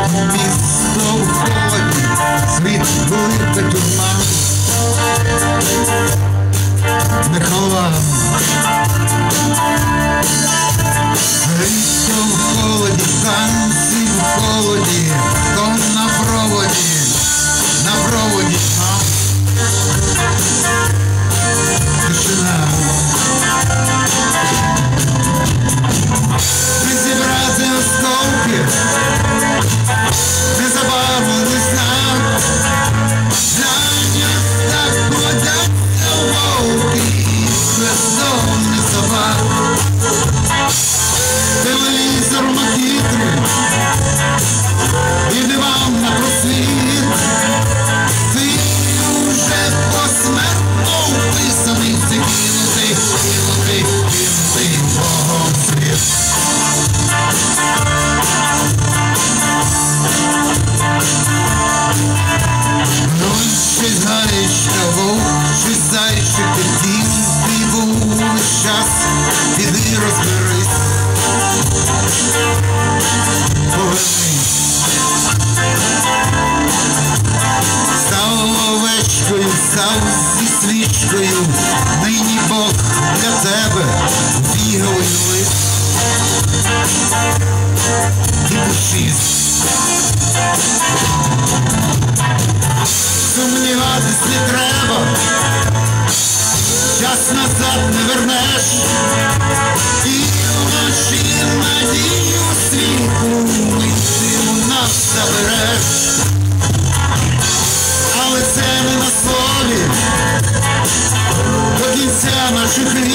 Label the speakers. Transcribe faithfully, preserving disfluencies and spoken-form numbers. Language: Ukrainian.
Speaker 1: Місто в холоді, світ велика тюрма, не ховам. Місто в холоді, танці в холоді, то на проводі, на проводі там. Тишина. Не зібрати осколки, незабаром весна. На нього так плодяться вовки, бездомні собак. Телевізор макітрий, і диван на просвіт. Ти уже посмертно вписаний, ти кинутий, кинутий, кинутий Богом світ. Ну, щось гаєчка, вовк, щось зайчик, дім, ти був весь час, іди розберись, повернись. Став овечкою, став зі свічкою, нині Бог для тебе біговий лист. І пушист. Сумніватись не треба, час назад не вернеш, і вночі надію світлу ти у нас забереш. Але це не на слові, до кінця наших